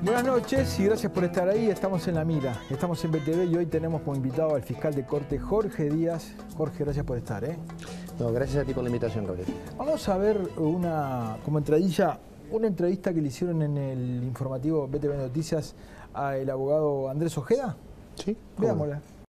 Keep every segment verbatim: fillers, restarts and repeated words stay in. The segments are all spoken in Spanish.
Buenas noches y gracias por estar ahí. Estamos en La Mira, estamos en B T V y hoy tenemos como invitado al fiscal de corte Jorge Díaz. Jorge, gracias por estar. ¿eh? No, gracias a ti por la invitación, Gabriel. Vamos a ver una, como entradilla, una entrevista que le hicieron en el informativo B T V Noticias al abogado Andrés Ojeda. Sí. Veámosla.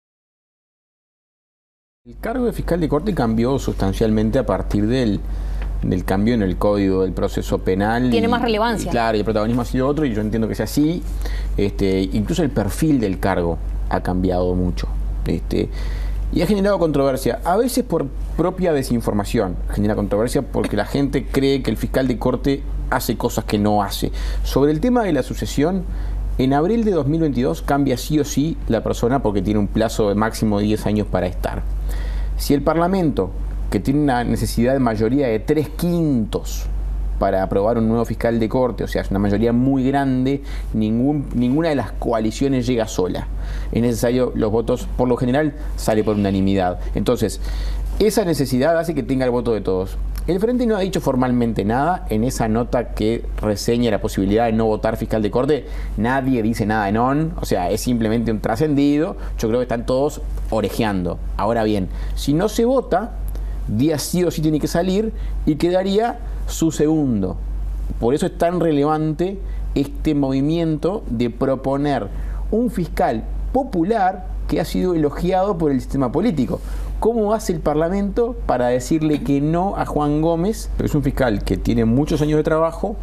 El cargo de fiscal de corte cambió sustancialmente a partir del, del cambio en el código del proceso penal. Tiene y, más relevancia. Y claro, y el protagonismo ha sido otro y yo entiendo que sea así. Este, incluso el perfil del cargo ha cambiado mucho. Este, y ha generado controversia, a veces por propia desinformación. Genera controversia porque la gente cree que el fiscal de corte hace cosas que no hace. Sobre el tema de la sucesión, en abril de dos mil veintidós cambia sí o sí la persona porque tiene un plazo de máximo diez años para estar. Si el Parlamento, que tiene una necesidad de mayoría de tres quintos para aprobar un nuevo fiscal de corte, o sea, es una mayoría muy grande, ningún, ninguna de las coaliciones llega sola. Es necesario, los votos, por lo general, sale por unanimidad. Entonces, esa necesidad hace que tenga el voto de todos. El Frente no ha dicho formalmente nada en esa nota que reseña la posibilidad de no votar fiscal de corte. Nadie dice nada en on, o sea, es simplemente un trascendido. Yo creo que están todos orejeando. Ahora bien, si no se vota, Díaz sí o sí tiene que salir y quedaría su segundo. Por eso es tan relevante este movimiento de proponer un fiscal popular que ha sido elogiado por el sistema político. ¿Cómo hace el Parlamento para decirle que no a Juan Gómez? Es un fiscal que tiene muchos años de trabajo,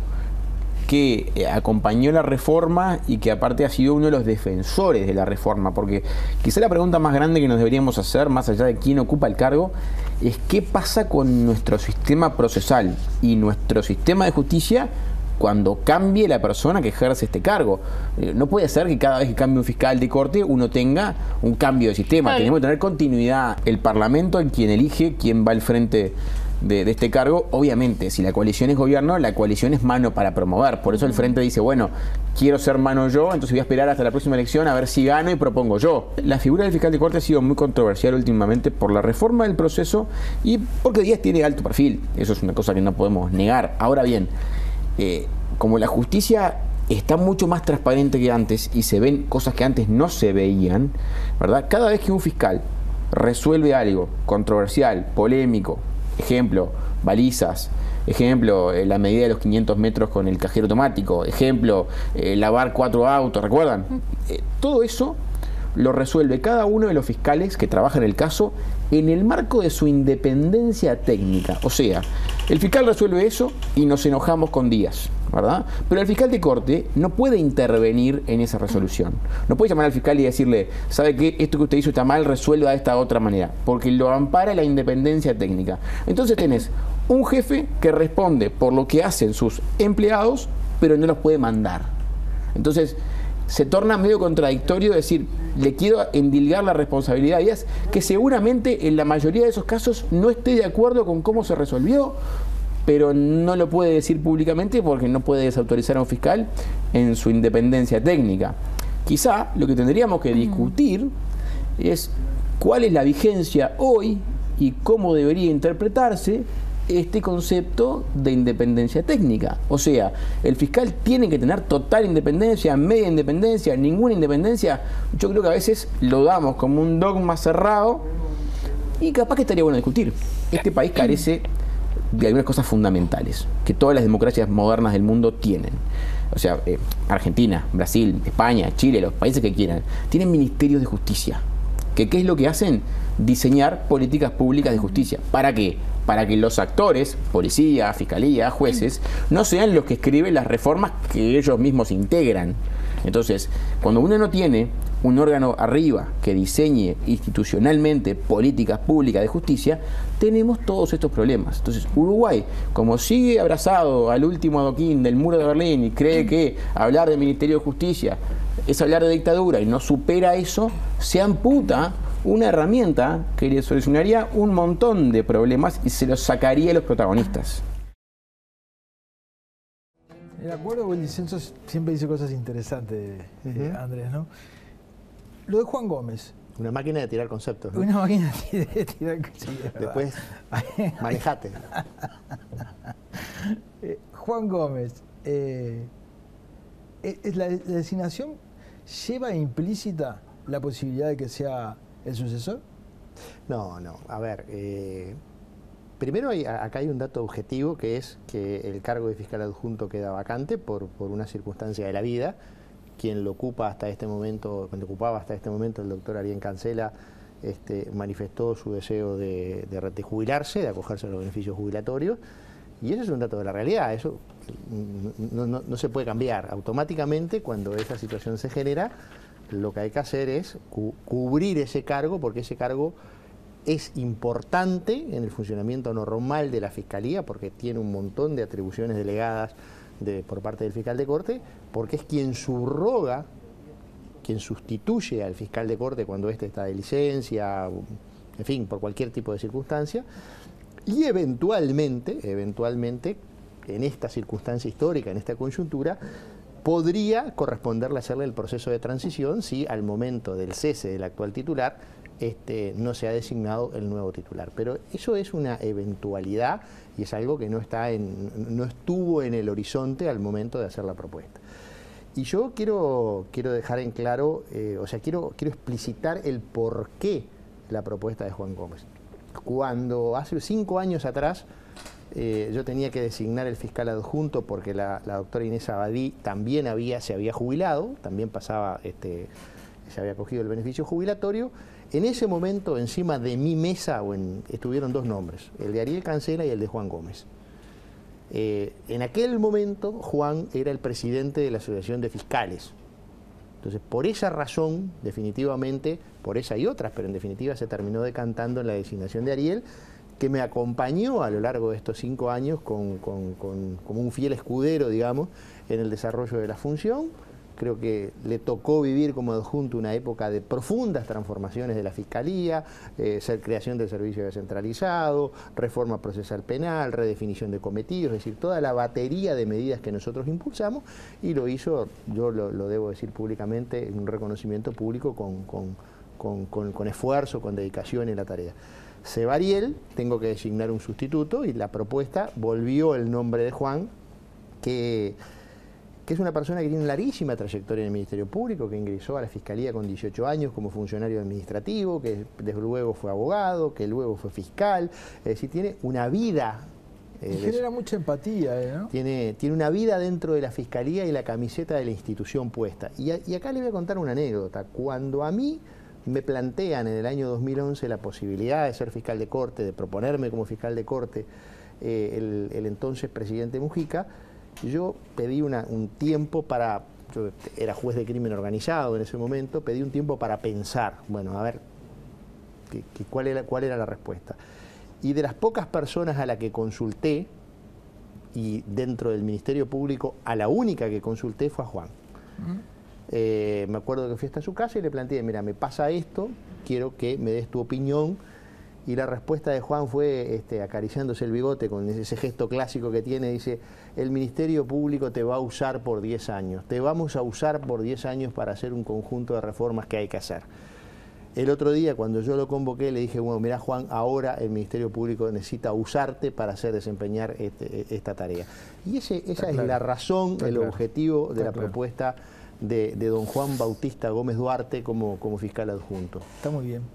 que acompañó la reforma y que aparte ha sido uno de los defensores de la reforma, porque quizá la pregunta más grande que nos deberíamos hacer, más allá de quién ocupa el cargo, es qué pasa con nuestro sistema procesal y nuestro sistema de justicia cuando cambie la persona que ejerce este cargo. No puede ser que cada vez que cambie un fiscal de corte uno tenga un cambio de sistema. Vale. Tenemos que tener continuidad. El Parlamento es quien elige quién va al frente de, de este cargo. Obviamente, si la coalición es gobierno, la coalición es mano para promover. Por eso el Frente dice, bueno, quiero ser mano yo, entonces voy a esperar hasta la próxima elección a ver si gano y propongo yo. La figura del fiscal de corte ha sido muy controversial últimamente por la reforma del proceso y porque Díaz tiene alto perfil. Eso es una cosa que no podemos negar. Ahora bien, Eh, como la justicia está mucho más transparente que antes y se ven cosas que antes no se veían, ¿verdad? Cada vez que un fiscal resuelve algo controversial, polémico, ejemplo, balizas, ejemplo, eh, la medida de los quinientos metros con el cajero automático, ejemplo, eh, lavar cuatro autos, ¿recuerdan? Eh, todo eso lo resuelve cada uno de los fiscales que trabajan en el caso en el marco de su independencia técnica. O sea, el fiscal resuelve eso y nos enojamos con Díaz, ¿verdad? Pero el fiscal de corte no puede intervenir en esa resolución. No puede llamar al fiscal y decirle, ¿sabe qué? Esto que usted hizo está mal, resuelva de esta otra manera, porque lo ampara la independencia técnica. Entonces tenés un jefe que responde por lo que hacen sus empleados, pero no los puede mandar. Entonces se torna medio contradictorio decir, le quiero endilgar la responsabilidad a Díaz, que seguramente en la mayoría de esos casos no esté de acuerdo con cómo se resolvió, pero no lo puede decir públicamente porque no puede desautorizar a un fiscal en su independencia técnica. Quizá lo que tendríamos que discutir es cuál es la vigencia hoy y cómo debería interpretarse este concepto de independencia técnica. O sea, el fiscal tiene que tener total independencia, media independencia, ninguna independencia. Yo creo que a veces lo damos como un dogma cerrado y capaz que estaría bueno discutir. Este país carece de algunas cosas fundamentales que todas las democracias modernas del mundo tienen. O sea, eh, Argentina, Brasil, España, Chile, los países que quieran, tienen ministerios de justicia. ¿Que qué es lo que hacen? Diseñar políticas públicas de justicia. ¿Para qué? Para que los actores, policía, fiscalía, jueces, no sean los que escriben las reformas que ellos mismos integran. Entonces, cuando uno no tiene un órgano arriba que diseñe institucionalmente políticas públicas de justicia, tenemos todos estos problemas. Entonces, Uruguay, como sigue abrazado al último adoquín del muro de Berlín y cree que hablar del Ministerio de Justicia es hablar de dictadura y no supera eso, se amputa una herramienta que le solucionaría un montón de problemas y se los sacaría a los protagonistas. El acuerdo o el disenso siempre dice cosas interesantes, uh-huh. eh, Andrés, ¿no? Lo de Juan Gómez. Una máquina de tirar conceptos, ¿no? Una máquina de tirar conceptos. Sí, después, manejate. eh, Juan Gómez, eh, ¿es la, la designación lleva implícita la posibilidad de que sea el sucesor? No, no. A ver, eh, primero hay, acá hay un dato objetivo, que es que el cargo de fiscal adjunto queda vacante por, por una circunstancia de la vida. Quien lo ocupa hasta este momento, cuando ocupaba hasta este momento el doctor Ariel Cancela, este, manifestó su deseo de, de, de jubilarse, de acogerse a los beneficios jubilatorios, y ese es un dato de la realidad. Eso no, no, no se puede cambiar. Automáticamente, cuando esa situación se genera, lo que hay que hacer es cu cubrir ese cargo, porque ese cargo es importante en el funcionamiento normal de la Fiscalía, porque tiene un montón de atribuciones delegadas de, por parte del fiscal de corte, porque es quien subroga, quien sustituye al fiscal de corte cuando éste está de licencia, en fin, por cualquier tipo de circunstancia, y eventualmente, eventualmente, en esta circunstancia histórica, en esta coyuntura, podría corresponderle hacerle el proceso de transición si al momento del cese del actual titular este, no se ha designado el nuevo titular. Pero eso es una eventualidad y es algo que no, está en, no estuvo en el horizonte al momento de hacer la propuesta. Y yo quiero, quiero dejar en claro, eh, o sea, quiero, quiero explicitar el porqué de la propuesta de Juan Gómez. Cuando hace cinco años atrás eh, yo tenía que designar el fiscal adjunto porque la, la doctora Inés Abadí también había, se había jubilado, también pasaba, este, se había cogido el beneficio jubilatorio. En ese momento, encima de mi mesa o en, estuvieron dos nombres, el de Ariel Cancela y el de Juan Gómez. Eh, en aquel momento, Juan era el presidente de la Asociación de Fiscales. Entonces, por esa razón, definitivamente, por esa y otras, pero en definitiva se terminó decantando en la designación de Ariel, que me acompañó a lo largo de estos cinco años con, con, con, como un fiel escudero, digamos, en el desarrollo de la función. Creo que le tocó vivir como adjunto una época de profundas transformaciones de la Fiscalía, eh, ser creación del servicio descentralizado, reforma procesal penal, redefinición de cometidos, es decir, toda la batería de medidas que nosotros impulsamos, y lo hizo, yo lo, lo debo decir públicamente, un reconocimiento público con, con, con, con, con esfuerzo, con dedicación en la tarea. Se va Ariel, tengo que designar un sustituto, y la propuesta volvió el nombre de Juan, que... que es una persona que tiene una larguísima trayectoria en el Ministerio Público, que ingresó a la Fiscalía con dieciocho años como funcionario administrativo, que desde luego fue abogado, que luego fue fiscal, es decir, tiene una vida. Eh, y genera mucha empatía, eh, ¿no? Tiene, tiene una vida dentro de la Fiscalía y la camiseta de la institución puesta. Y, a, y acá le voy a contar una anécdota. Cuando a mí me plantean en el año dos mil once la posibilidad de ser fiscal de corte, de proponerme como fiscal de corte, eh, el, el entonces presidente Mujica, yo pedí una, un tiempo para, yo era juez de crimen organizado en ese momento, pedí un tiempo para pensar, bueno, a ver, que, que cuál, era, cuál era la respuesta. Y de las pocas personas a las que consulté, y dentro del Ministerio Público, a la única que consulté fue a Juan. Uh-huh. eh, me acuerdo que fui hasta su casa y le planteé, mira, me pasa esto, quiero que me des tu opinión. Y la respuesta de Juan fue, este, acariciándose el bigote con ese gesto clásico que tiene, dice, el Ministerio Público te va a usar por diez años, te vamos a usar por diez años para hacer un conjunto de reformas que hay que hacer. El otro día, cuando yo lo convoqué, le dije, bueno, mirá Juan, ahora el Ministerio Público necesita usarte para hacer desempeñar este, esta tarea. Y ese, esa Está es claro. la razón, Está el claro. objetivo de Está la claro. propuesta de, de don Juan Bautista Gómez Duarte como, como fiscal adjunto. Está muy bien.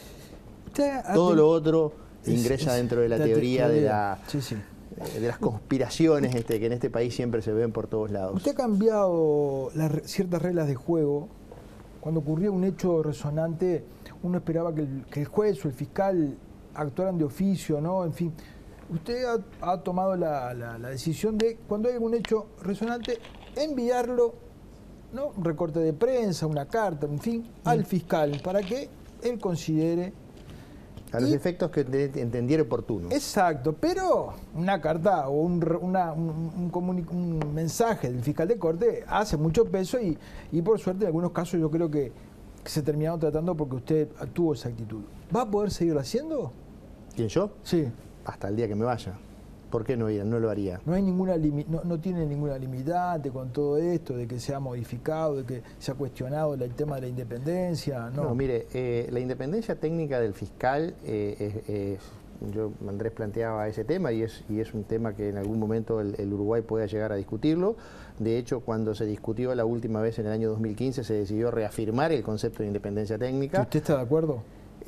Todo lo otro ingresa es, dentro de la, la teoría, teoría de, la, sí, sí. de las conspiraciones este, que en este país siempre se ven por todos lados. Usted ha cambiado las ciertas reglas de juego. Cuando ocurría un hecho resonante, uno esperaba que el, que el juez o el fiscal actuaran de oficio, ¿no? En fin, usted ha, ha tomado la, la, la decisión de, cuando hay algún hecho resonante, enviarlo, ¿no? Un recorte de prensa, una carta, en fin, mm. al fiscal, para que él considere... A los y, efectos que entendiera oportuno. Exacto, pero una carta o un, una, un, un, un mensaje del fiscal de corte hace mucho peso y, y por suerte en algunos casos yo creo que, que se terminaron tratando porque usted tuvo esa actitud. ¿Va a poder seguirlo haciendo? ¿Quién, yo? Sí. Hasta el día que me vaya. ¿Por qué no, no lo haría? No hay ninguna limi no, no tiene ninguna limitante con todo esto, de que se ha modificado, de que se ha cuestionado el tema de la independencia. No, no mire, eh, la independencia técnica del fiscal eh, es, es, yo, Andrés planteaba ese tema y es, y es un tema que en algún momento el, el Uruguay pueda llegar a discutirlo. De hecho, cuando se discutió la última vez en el año dos mil quince, se decidió reafirmar el concepto de independencia técnica. ¿Usted está de acuerdo?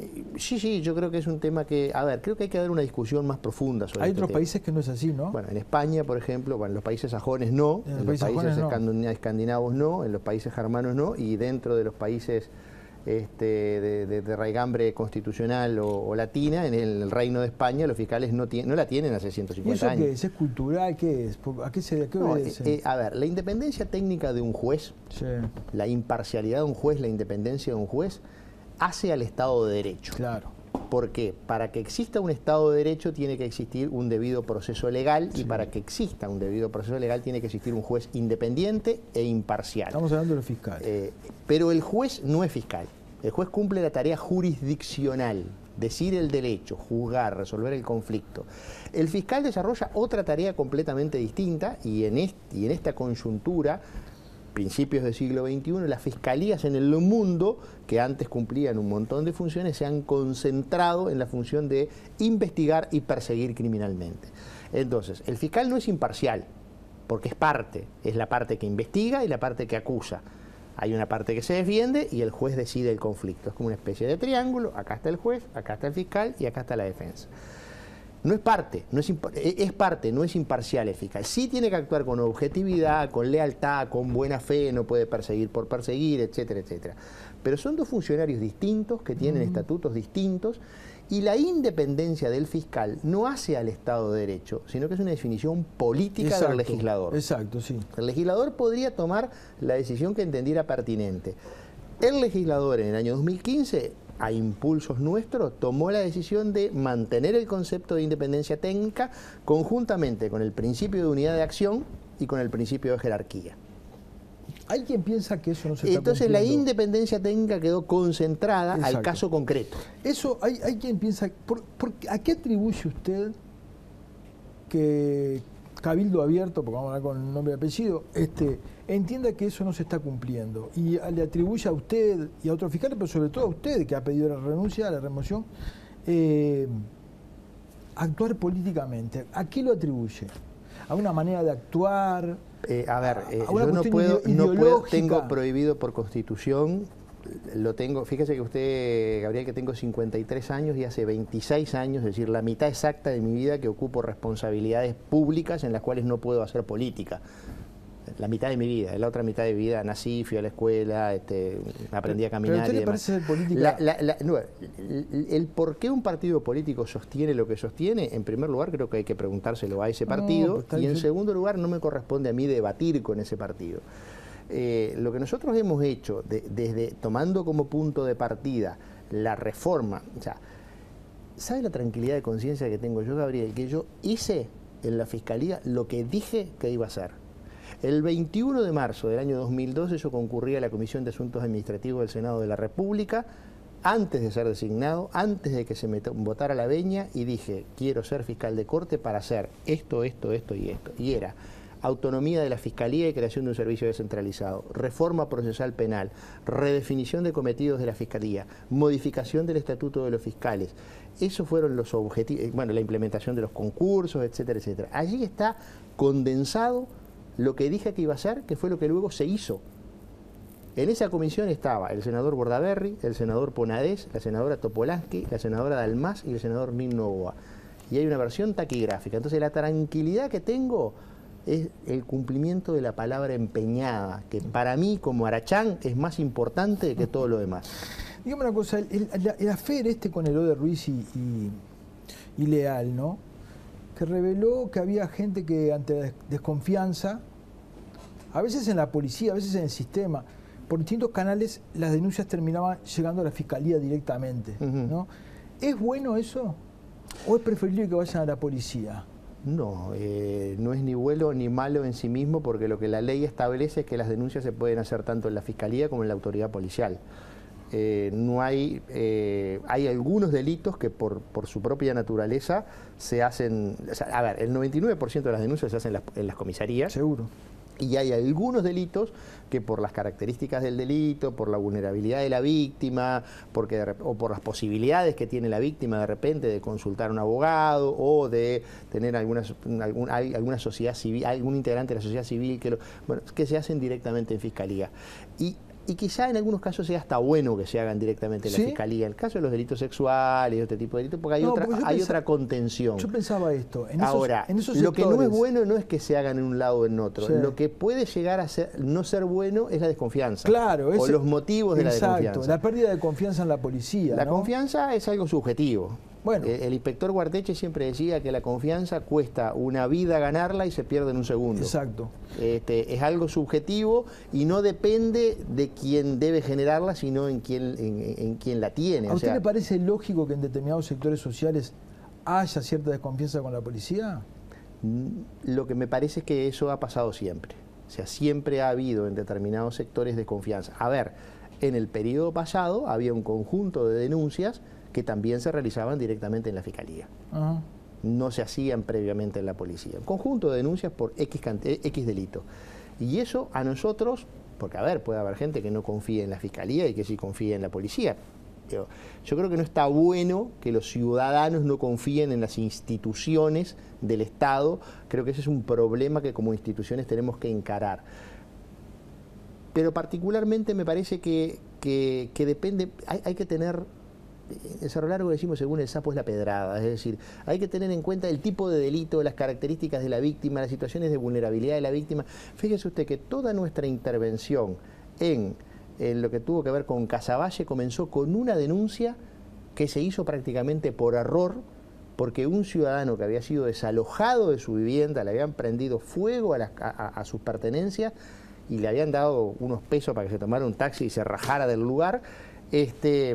Sí, sí, yo creo que es un tema que, a ver, creo que hay que dar una discusión más profunda sobre Hay este otros tema. países que no es así, ¿no? Bueno, en España, por ejemplo, bueno, en los países sajones no, en, en los países, países no. escandinavos no, en los países germanos no, y dentro de los países este, de, de, de raigambre constitucional o, o latina, en el, el Reino de España, los fiscales no, tiene, no la tienen hace ciento cincuenta años. ¿Y eso años. qué es? ¿Es cultural? ¿Qué es? ¿A qué se a qué no, obedece? eh, eh, a ver, la independencia técnica de un juez, sí. la imparcialidad de un juez, la independencia de un juez, hace al Estado de Derecho. Claro. Porque para que exista un Estado de Derecho tiene que existir un debido proceso legal sí. y para que exista un debido proceso legal tiene que existir un juez independiente e imparcial. Estamos hablando de los fiscales. Eh, pero el juez no es fiscal. El juez cumple la tarea jurisdiccional, decir el derecho, juzgar, resolver el conflicto. El fiscal desarrolla otra tarea completamente distinta y en, este, y en esta coyuntura, principios del siglo veintiuno, las fiscalías en el mundo, que antes cumplían un montón de funciones, se han concentrado en la función de investigar y perseguir criminalmente. Entonces, el fiscal no es imparcial, porque es parte, es la parte que investiga y la parte que acusa. Hay una parte que se defiende y el juez decide el conflicto. Es como una especie de triángulo, acá está el juez, acá está el fiscal y acá está la defensa. No es parte, no es, es parte, no es imparcial el fiscal. Sí tiene que actuar con objetividad, con lealtad, con buena fe, no puede perseguir por perseguir, etcétera, etcétera. Pero son dos funcionarios distintos que tienen mm. estatutos distintos y la independencia del fiscal no hace al Estado de Derecho, sino que es una definición política exacto, del legislador. Exacto, sí. El legislador podría tomar la decisión que entendiera pertinente. El legislador en el año dos mil quince, a impulsos nuestros, tomó la decisión de mantener el concepto de independencia técnica conjuntamente con el principio de unidad de acción y con el principio de jerarquía. Hay quien piensa que eso no se está Entonces cumpliendo. La independencia técnica quedó concentrada Exacto. al caso concreto. Eso, hay, hay quien piensa, por, por, ¿a qué atribuye usted que Cabildo Abierto, porque vamos a hablar con nombre y apellido, este, entienda que eso no se está cumpliendo y le atribuye a usted y a otros fiscales, pero sobre todo a usted que ha pedido la renuncia, la remoción, eh, actuar políticamente? ¿A qué lo atribuye? ¿A una manera de actuar? Eh, a ver, eh, a una yo no puedo, no puedo, ideológica. tengo prohibido por Constitución, lo tengo, fíjese que usted, Gabriel, que tengo cincuenta y tres años y hace veintiséis años, es decir, la mitad exacta de mi vida que ocupo responsabilidades públicas en las cuales no puedo hacer política. La mitad de mi vida, la otra mitad de mi vida nací, fui a la escuela, este, aprendí a caminar. ¿Pero a usted y le demás. parece ser política? La, la, la, no, el, el por qué un partido político sostiene lo que sostiene, en primer lugar creo que hay que preguntárselo a ese partido, no, y en segundo lugar no me corresponde a mí debatir con ese partido. Eh, lo que nosotros hemos hecho, de, desde tomando como punto de partida la reforma, o sea, ¿sabe la tranquilidad de conciencia que tengo yo, Gabriel? Que yo hice en la Fiscalía lo que dije que iba a hacer. El veintiuno de marzo del año dos mil doce yo concurrí a la Comisión de Asuntos Administrativos del Senado de la República, antes de ser designado, antes de que se me votara la veña, y dije, quiero ser fiscal de corte para hacer esto, esto, esto y esto. Y era autonomía de la Fiscalía y creación de un servicio descentralizado, reforma procesal penal, redefinición de cometidos de la Fiscalía, modificación del estatuto de los fiscales. Esos fueron los objetivos, bueno, la implementación de los concursos, etcétera, etcétera. Allí está condensado lo que dije que iba a hacer, que fue lo que luego se hizo. En esa comisión estaba el senador Bordaberry, el senador Ponadés, la senadora Topolansky, la senadora Dalmás y el senador Nin Novoa. Y hay una versión taquigráfica. Entonces la tranquilidad que tengo es el cumplimiento de la palabra empeñada, que para mí, como Arachán, es más importante que todo lo demás. Dígame una cosa, el, el, el afer este con Elode Ruiz y, y, y Leal, ¿no? Que reveló que había gente que ante desconfianza, a veces en la policía, a veces en el sistema, por distintos canales las denuncias terminaban llegando a la Fiscalía directamente, ¿no? ¿Es bueno eso? ¿O es preferible que vayan a la policía? No, eh, no es ni bueno ni malo en sí mismo, porque lo que la ley establece es que las denuncias se pueden hacer tanto en la Fiscalía como en la autoridad policial. Eh, no hay, eh, hay algunos delitos que por, por su propia naturaleza se hacen, o sea, a ver, el noventa y nueve por ciento de las denuncias se hacen en las, en las comisarías. Seguro. Y hay algunos delitos que por las características del delito, por la vulnerabilidad de la víctima, porque de, o por las posibilidades que tiene la víctima de repente de consultar a un abogado o de tener alguna, algún, alguna sociedad civil, algún integrante de la sociedad civil que, lo, bueno, que se hacen directamente en fiscalía. Y Y quizá en algunos casos sea hasta bueno que se hagan directamente en ¿Sí? la fiscalía. En el caso de los delitos sexuales y este tipo de delitos, porque hay, No, otra, porque yo hay pensaba, otra contención. Yo pensaba esto. En esos, Ahora, en esos lo que no es sectores, bueno no es que se hagan en un lado o en otro. Sí. Lo que puede llegar a ser, no ser bueno es la desconfianza. Claro, o ese- los motivos de la exacto, desconfianza. la pérdida de confianza en la policía. La ¿no? confianza es algo subjetivo. Bueno. El, el inspector Guarteche siempre decía que la confianza cuesta una vida ganarla y se pierde en un segundo. Exacto. Este, es algo subjetivo y no depende de quién debe generarla, sino en quién, en, en quién la tiene. ¿A O usted sea, le parece lógico que en determinados sectores sociales haya cierta desconfianza con la policía? lo que me parece es que eso ha pasado siempre. O sea, siempre ha habido en determinados sectores desconfianza. A ver, en el periodo pasado había un conjunto de denuncias que también se realizaban directamente en la Fiscalía. Ajá. No se hacían previamente en la policía. Un conjunto de denuncias por X, X delito. Y eso a nosotros, porque a ver, puede haber gente que no confíe en la Fiscalía y que sí confíe en la policía. Yo, yo creo que no está bueno que los ciudadanos no confíen en las instituciones del Estado. Creo que ese es un problema que como instituciones tenemos que encarar. Pero particularmente me parece que, que, que depende, hay, hay que tener, en Cerro Largo decimos según el sapo es la pedrada, es decir, hay que tener en cuenta el tipo de delito, las características de la víctima, las situaciones de vulnerabilidad de la víctima. Fíjese usted que toda nuestra intervención en, en lo que tuvo que ver con Casaballe comenzó con una denuncia que se hizo prácticamente por error, porque un ciudadano que había sido desalojado de su vivienda, le habían prendido fuego a, las, a, a sus pertenencias y le habían dado unos pesos para que se tomara un taxi y se rajara del lugar. Este,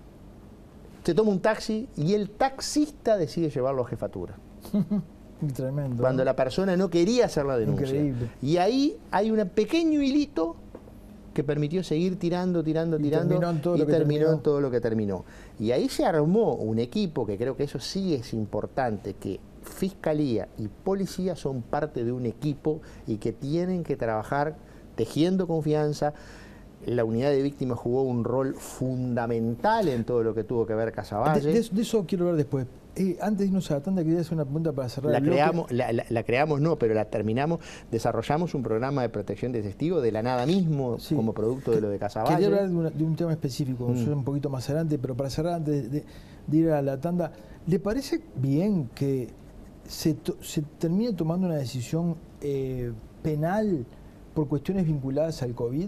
se toma un taxi y el taxista decide llevarlo a jefatura. Tremendo. Cuando ¿no? la persona no quería hacer la denuncia. Increíble. Y ahí hay un pequeño hilito que permitió seguir tirando, tirando, Y tirando terminó en todo y lo que terminó terminó. en todo lo que terminó. Y ahí se armó un equipo, que creo que eso sí es importante, que Fiscalía y Policía son parte de un equipo y que tienen que trabajar tejiendo confianza. La unidad de víctimas jugó un rol fundamental en todo lo que tuvo que ver Casaballe. De, de- de eso quiero hablar después. Eh, antes de irnos a la tanda, quería hacer una pregunta para cerrar La el bloque. creamos, la, la- la creamos no, pero la terminamos, desarrollamos un programa de protección de testigos de la nada mismo, Sí. como producto de lo de Casaballe. Quería hablar de, una- de un tema específico, Mm. yo un poquito más adelante, pero para cerrar, antes de, de ir a la tanda, ¿le parece bien que se, to- se termine tomando una decisión eh, penal por cuestiones vinculadas al COVID?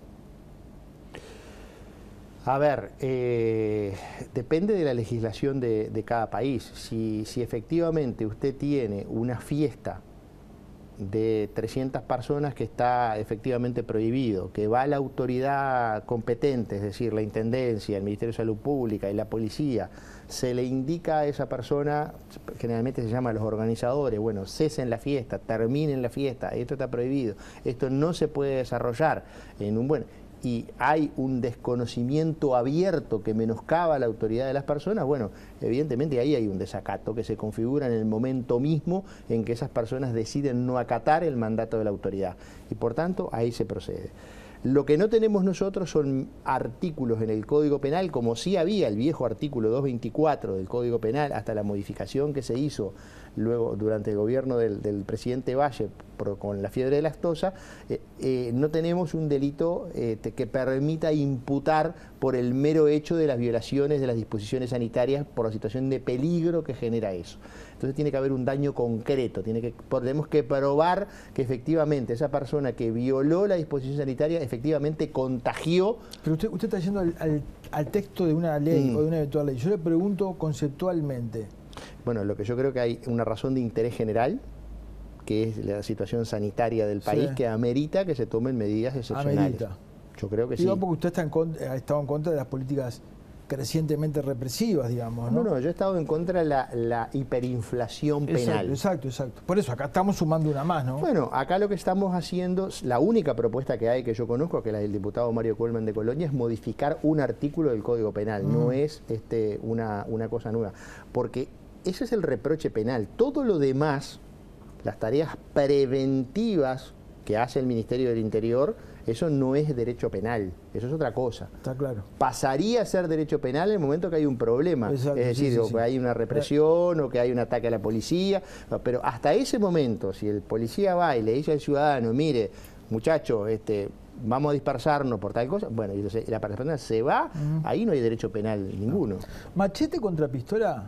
A ver, eh, depende de la legislación de, de cada país. Si, si efectivamente usted tiene una fiesta de trescientas personas que está efectivamente prohibido, que va a la autoridad competente, es decir, la Intendencia, el Ministerio de Salud Pública y la Policía, se le indica a esa persona, generalmente se llama a los organizadores, bueno, cesen la fiesta, terminen la fiesta, esto está prohibido, esto no se puede desarrollar en un buen... y hay un desconocimiento abierto que menoscaba la autoridad de las personas, bueno, evidentemente ahí hay un desacato que se configura en el momento mismo en que esas personas deciden no acatar el mandato de la autoridad y por tanto ahí se procede. Lo que no tenemos nosotros son artículos en el Código Penal, como sí había el viejo artículo doscientos veinticuatro del Código Penal, hasta la modificación que se hizo luego durante el gobierno del, del presidente Valle por, con la fiebre de lactosa, eh, eh, no tenemos un delito eh, que permita imputar por el mero hecho de las violaciones de las disposiciones sanitarias por la situación de peligro que genera eso. Entonces tiene que haber un daño concreto, tiene que, tenemos que probar que efectivamente esa persona que violó la disposición sanitaria efectivamente contagió. Pero usted, usted está yendo al, al- al texto de una ley Mm. o de una eventual ley. Yo le pregunto conceptualmente. Bueno, lo que yo creo que hay una razón de interés general, que es la situación sanitaria del país, Sí. que amerita que se tomen medidas excepcionales. Amerita. Yo creo que Digo, sí. porque usted está en con- ha estado en contra de las políticas crecientemente represivas, digamos, ¿no? No, no, yo he estado en contra de la, la hiperinflación penal. Exacto, exacto, exacto. Por eso acá estamos sumando una más, ¿no? Bueno, acá lo que estamos haciendo, la única propuesta que hay que yo conozco, que es la del diputado Mario Colman de Colonia, es modificar un artículo del Código Penal, Mm. no es este, una, una cosa nueva. Porque ese es el reproche penal. Todo lo demás, las tareas preventivas que hace el Ministerio del Interior, eso no es derecho penal, eso es otra cosa. Está claro. Pasaría a ser derecho penal en el momento que hay un problema, Exacto, es decir, sí, sí, o sí. que hay una represión o que hay un ataque a la policía, pero hasta ese momento, si el policía va y le dice al ciudadano, mire, muchacho, este, vamos a dispersarnos por tal cosa, bueno, y la persona se va, uh-huh. ahí no hay derecho penal ninguno. ¿Machete contra pistola?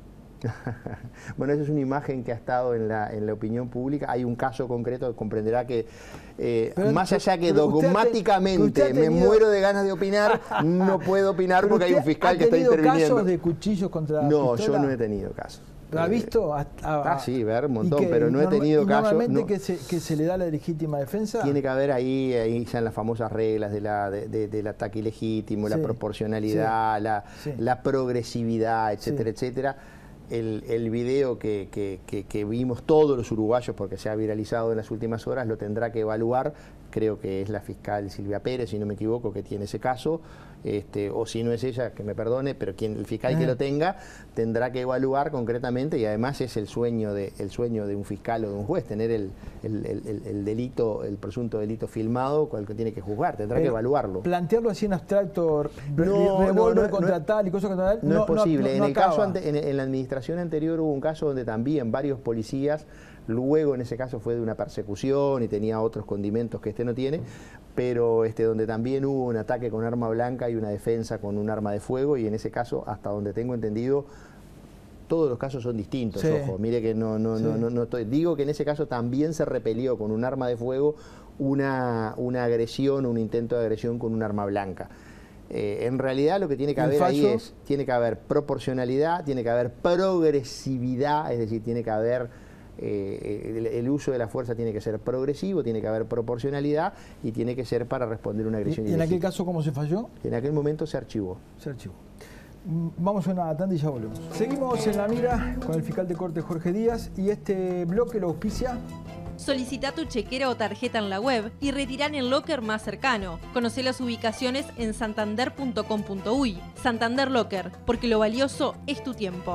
Bueno, esa es una imagen que ha estado en la, en la opinión pública. Hay un caso concreto, comprenderá que eh, pero, más allá que dogmáticamente usted, usted tenido, me muero de ganas de opinar, no puedo opinar porque hay un fiscal que está interviniendo. ¿Ha tenido casos de cuchillos contra No, pistola? yo no he tenido casos. ¿Lo ha visto? Ah, ah, sí, ver, un montón, pero no he tenido casos. ¿Normalmente no, que, se, que se le da la legítima defensa? Tiene que haber ahí, ahí ya en las famosas reglas de la, de, de, del ataque ilegítimo, sí, la proporcionalidad, sí, la, sí. la progresividad, etcétera, sí. etcétera. El, el video que, que, que, que vimos todos los uruguayos, porque se ha viralizado en las últimas horas, lo tendrá que evaluar. Creo que es la fiscal Silvia Pérez, si no me equivoco, que tiene ese caso. Este, o si no es ella, que me perdone, pero quien, el fiscal que lo tenga tendrá que evaluar concretamente, y además es el sueño de, el sueño de un fiscal o de un juez, tener el, el, el, el delito, el presunto delito filmado, cual que tiene que juzgar, tendrá pero que evaluarlo. Plantearlo así en abstracto, no, revólver no, no, contra no, tal y cosas contra tal, no, no es posible. No, en no el acaba. caso ante, en, en la administración anterior hubo un caso donde también varios policías, luego en ese caso fue de una persecución y tenía otros condimentos que este no tiene, pero este, donde también hubo un ataque con arma blanca y una defensa con un arma de fuego, y en ese caso, hasta donde tengo entendido, todos los casos son distintos, sí. Ojo, mire que no, no, sí. no, no, no estoy, digo que en ese caso también se repelió con un arma de fuego una, una agresión, un intento de agresión con un arma blanca. Eh, en realidad lo que tiene que haber fallo? ahí es, tiene que haber proporcionalidad, tiene que haber progresividad, es decir, tiene que haber Eh, el, el uso de la fuerza tiene que ser progresivo, tiene que haber proporcionalidad y tiene que ser para responder una agresión. ¿Y en aquel caso cómo se falló? En aquel momento se archivó. Se archivó. Vamos a una tanda y ya volvemos. Seguimos en la mira con el fiscal de corte Jorge Díaz, y este bloque lo auspicia. Solicita tu chequera o tarjeta en la web y retira en el locker más cercano. Conoce las ubicaciones en santander punto com punto uy. Santander Locker, porque lo valioso es tu tiempo.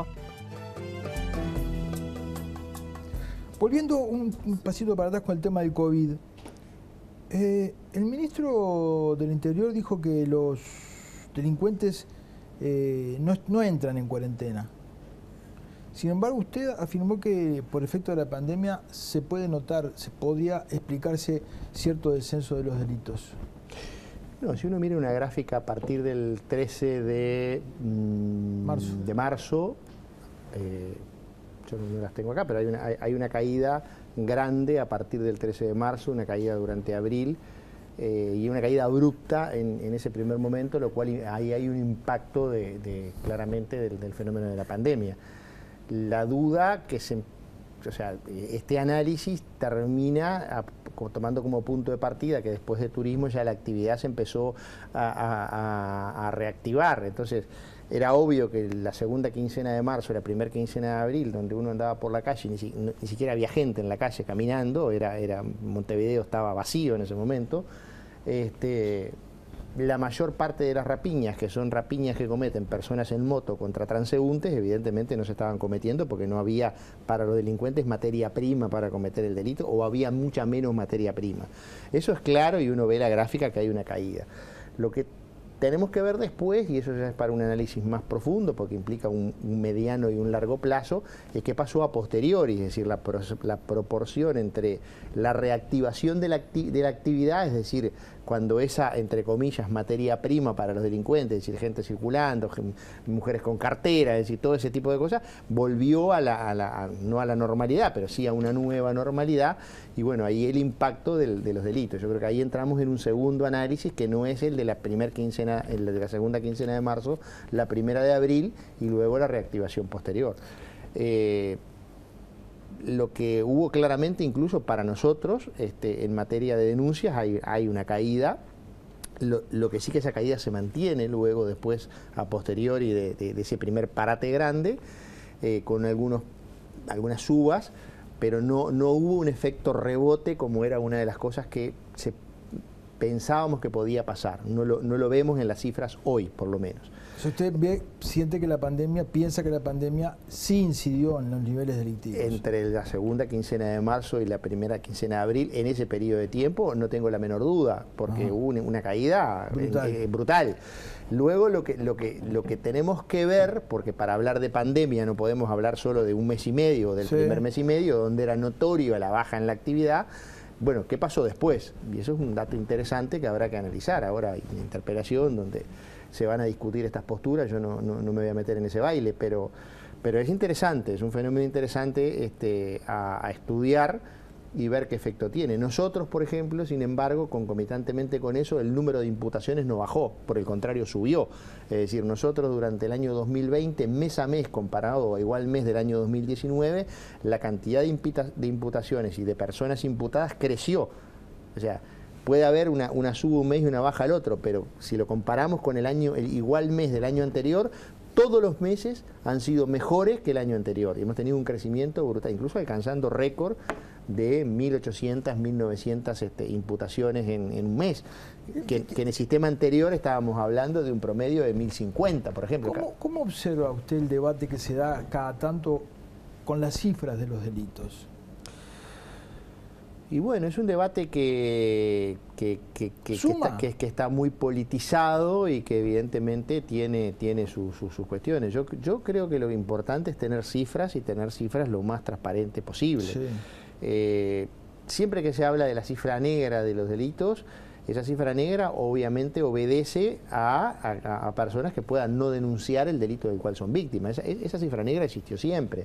Volviendo un, un pasito para atrás con el tema del COVID, eh, el ministro del Interior dijo que los delincuentes eh, no, no entran en cuarentena. Sin embargo, usted afirmó que por efecto de la pandemia se puede notar, se podría explicarse cierto descenso de los delitos. No, si uno mira una gráfica a partir del trece de mmm, marzo, de marzo eh, yo no las tengo acá, pero hay una, hay, hay una caída grande a partir del trece de marzo, una caída durante abril eh, y una caída abrupta en, en ese primer momento, lo cual ahí hay un impacto de, de, claramente del, del fenómeno de la pandemia. La duda que se... O sea, este análisis termina a, como, tomando como punto de partida que después de turismo ya la actividad se empezó a, a, a, a reactivar. Entonces, era obvio que la segunda quincena de marzo, la primera quincena de abril, donde uno andaba por la calle, ni, si, no, ni siquiera había gente en la calle caminando, era, era Montevideo estaba vacío en ese momento. Este, la mayor parte de las rapiñas, que son rapiñas que cometen personas en moto contra transeúntes, evidentemente no se estaban cometiendo porque no había para los delincuentes materia prima para cometer el delito, o había mucha menos materia prima. Eso es claro, y uno ve la gráfica que hay una caída. Lo que tenemos que ver después, y eso ya es para un análisis más profundo, porque implica un, un mediano y un largo plazo, es qué pasó a posteriori, es decir, la, pro, la proporción entre la reactivación de la, acti de la actividad, es decir, cuando esa, entre comillas, materia prima para los delincuentes, es decir, gente circulando, mujeres con cartera, es decir, todo ese tipo de cosas, volvió a la, a la a, no a la normalidad, pero sí a una nueva normalidad, y bueno, ahí el impacto del, de los delitos. Yo creo que ahí entramos en un segundo análisis que no es el de la primera quincena, el de la segunda quincena de marzo, la primera de abril y luego la reactivación posterior. Eh, Lo que hubo claramente, incluso para nosotros, este, en materia de denuncias, hay, hay una caída. Lo, lo que sí que esa caída se mantiene luego, después, a posteriori de, de, de ese primer parate grande, eh, con algunos, algunas subas, pero no, no hubo un efecto rebote como era una de las cosas que se pensábamos que podía pasar. No lo, no lo vemos en las cifras hoy, por lo menos. Si usted ve, siente que la pandemia, piensa que la pandemia sí incidió en los niveles delictivos. Entre la segunda quincena de marzo y la primera quincena de abril, en ese periodo de tiempo, no tengo la menor duda, porque Ajá. hubo una, una caída brutal. Eh, brutal. Luego lo que, lo, que, lo que tenemos que ver, porque para hablar de pandemia no podemos hablar solo de un mes y medio, del sí. primer mes y medio, donde era notorio la baja en la actividad. Bueno, ¿qué pasó después? Y eso es un dato interesante que habrá que analizar. Ahora hay una interpelación donde se van a discutir estas posturas, yo no, no, no me voy a meter en ese baile, pero, pero es interesante, es un fenómeno interesante este, a, a estudiar y ver qué efecto tiene. Nosotros, por ejemplo, sin embargo, concomitantemente con eso, el número de imputaciones no bajó, por el contrario subió. Es decir, nosotros durante el año dos mil veinte, mes a mes, comparado a igual mes del año dos mil diecinueve, la cantidad de, imputa de imputaciones y de personas imputadas creció. O sea, puede haber una, una suba un mes y una baja al otro, pero si lo comparamos con el año, el igual mes del año anterior, todos los meses han sido mejores que el año anterior. Y hemos tenido un crecimiento brutal, incluso alcanzando récord de mil ochocientas, mil novecientas este, imputaciones en, en un mes. Que, que en el sistema anterior estábamos hablando de un promedio de mil cincuenta, por ejemplo. ¿Cómo, ¿Cómo observa usted el debate que se da cada tanto con las cifras de los delitos? Y bueno, es un debate que, que, que, que, que, está, que, que está muy politizado y que evidentemente tiene, tiene su, su, sus cuestiones. Yo, yo creo que lo importante es tener cifras y tener cifras lo más transparente posible. Sí. Eh, siempre que se habla de la cifra negra de los delitos, esa cifra negra obviamente obedece a, a, a personas que puedan no denunciar el delito del cual son víctimas. Esa, esa cifra negra existió siempre.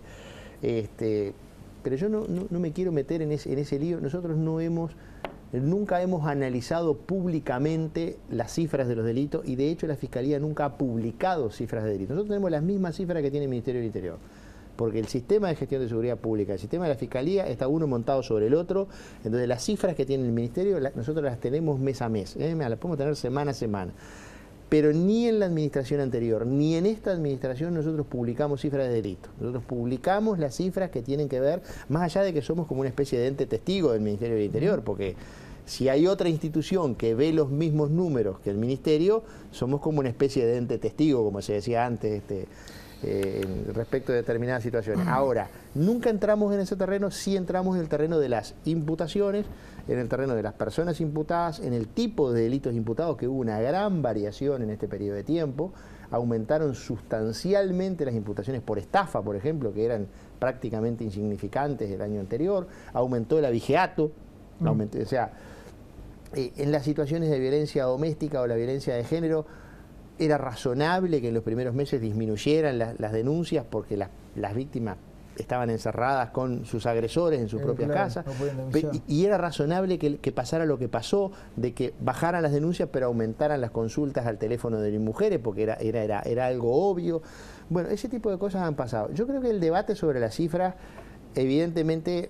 Este, pero yo no, no, no me quiero meter en ese, en ese lío. Nosotros no hemos, nunca hemos analizado públicamente las cifras de los delitos y de hecho la Fiscalía nunca ha publicado cifras de delitos. Nosotros tenemos las mismas cifras que tiene el Ministerio del Interior. Porque el sistema de gestión de seguridad pública, el sistema de la Fiscalía, está uno montado sobre el otro. Entonces las cifras que tiene el Ministerio, la, nosotros las tenemos mes a mes, ¿eh? Las podemos tener semana a semana. Pero ni en la administración anterior, ni en esta administración nosotros publicamos cifras de delitos. Nosotros publicamos las cifras que tienen que ver, más allá de que somos como una especie de ente testigo del Ministerio del Interior, porque si hay otra institución que ve los mismos números que el Ministerio, somos como una especie de ente testigo, como se decía antes, este, eh, respecto de determinadas situaciones. Ahora, nunca entramos en ese terreno, sí entramos en el terreno de las imputaciones, en el terreno de las personas imputadas, en el tipo de delitos imputados, que hubo una gran variación en este periodo de tiempo. Aumentaron sustancialmente las imputaciones por estafa, por ejemplo, que eran prácticamente insignificantes el año anterior. Aumentó el abigeato, mm. aumentó, o sea, eh, en las situaciones de violencia doméstica o la violencia de género, era razonable que en los primeros meses disminuyeran la, las denuncias porque las, las víctimas estaban encerradas con sus agresores en sus eh, propias claro, casas, no y, y era razonable que, que pasara lo que pasó, de que bajaran las denuncias pero aumentaran las consultas al teléfono de las mujeres, porque era, era, era, era algo obvio. Bueno, ese tipo de cosas han pasado. Yo creo que el debate sobre las cifras, evidentemente,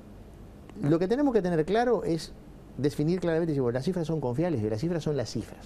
lo que tenemos que tener claro es definir claramente si bueno, las cifras son confiables, y las cifras son las cifras,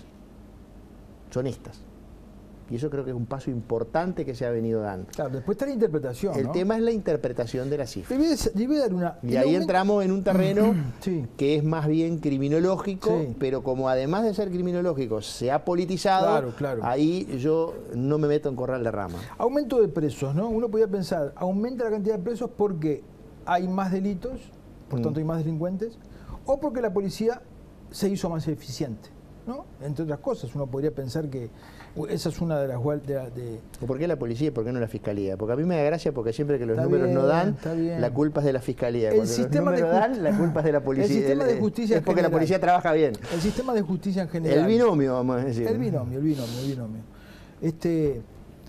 son estas. Y eso creo que es un paso importante que se ha venido dando. Claro, después está la interpretación, El ¿no? tema es la interpretación de las cifras. Le voy a dar una... Y ahí entramos en un terreno sí. que es más bien criminológico, sí. pero como además de ser criminológico se ha politizado, claro, claro. ahí yo no me meto en corral de rama. Aumento de presos, ¿no? Uno podría pensar, aumenta la cantidad de presos porque hay más delitos, por mm. tanto hay más delincuentes, o porque la policía se hizo más eficiente, ¿no? Entre otras cosas, uno podría pensar que esa es una de las... De, de... ¿O por qué la policía y por qué no la fiscalía? Porque a mí me da gracia porque siempre que los está números bien, no dan, la culpa es de la fiscalía. El Cuando sistema los números de dan, la culpa es de la policía. El sistema de justicia es porque general. la policía trabaja bien. El sistema de justicia en general. El binomio, vamos a decir. El binomio, el binomio, el binomio. Este,